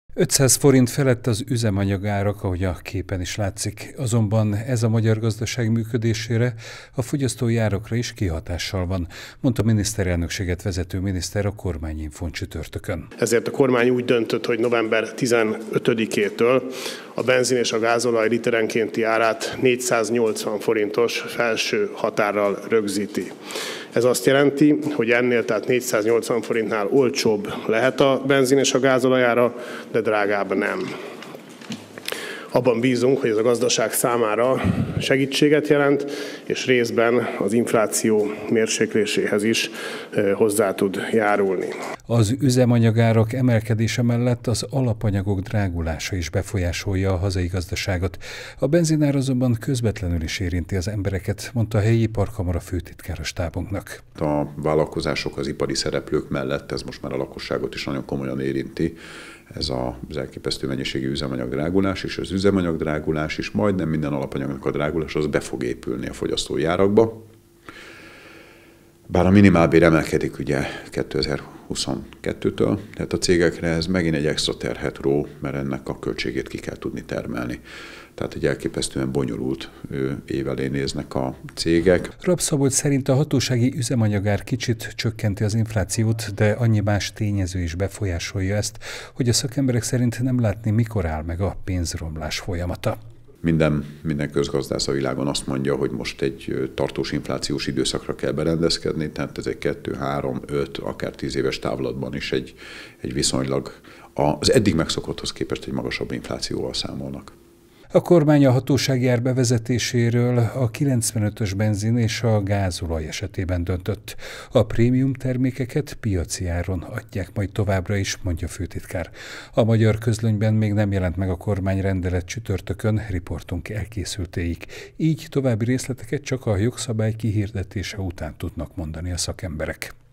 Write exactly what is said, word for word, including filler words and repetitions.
ötszáz forint felett az üzemanyagárak, ahogy a képen is látszik. Azonban ez a magyar gazdaság működésére, a fogyasztói árakra is kihatással van, mondta a miniszterelnökséget vezető miniszter a Kormányinfón csütörtökön. Ezért a kormány úgy döntött, hogy november tizenötödikétől a benzin és a gázolaj literenkénti árát négyszáznyolcvan forintos felső határral rögzíti. Ez azt jelenti, hogy ennél, tehát négyszáznyolcvan forintnál olcsóbb lehet a benzin és a gázolaj ára, de drágább nem. Abban bízunk, hogy ez a gazdaság számára segítséget jelent, és részben az infláció mérsékléséhez is hozzá tud járulni. Az üzemanyagárak emelkedése mellett az alapanyagok drágulása is befolyásolja a hazai gazdaságot. A benzinár azonban közvetlenül is érinti az embereket, mondta a helyi iparkamara főtitkára stábunknak. A vállalkozások, az ipari szereplők mellett ez most már a lakosságot is nagyon komolyan érinti. Ez az elképesztő mennyiségű üzemanyag drágulás, és az üzemanyag drágulás is, majdnem minden alapanyagnak a drágulás, az be fog épülni a fogyasztói árakba. Bár a minimálbér emelkedik ugye kétezer-huszonkettőtől, tehát a cégekre ez megint egy extra terhet ró, mert ennek a költségét ki kell tudni termelni. Tehát egy elképesztően bonyolult év elé néznek a cégek. Rabb Szabolcs szerint a hatósági üzemanyagár kicsit csökkenti az inflációt, de annyi más tényező is befolyásolja ezt, hogy a szakemberek szerint nem látni, mikor áll meg a pénzromlás folyamata. Minden, minden közgazdász a világon azt mondja, hogy most egy tartós inflációs időszakra kell berendezkedni, tehát ez egy kettő, három, öt, akár tíz éves távlatban is egy, egy viszonylag az eddig megszokotthoz képest egy magasabb inflációval számolnak. A kormány a hatósági ár bevezetéséről a kilencvenötös benzin és a gázolaj esetében döntött. A prémium termékeket piaci áron adják majd továbbra is, mondja a főtitkár. A magyar közlönyben még nem jelent meg a kormány rendelet csütörtökön, riportunk elkészültéig. Így további részleteket csak a jogszabály kihirdetése után tudnak mondani a szakemberek.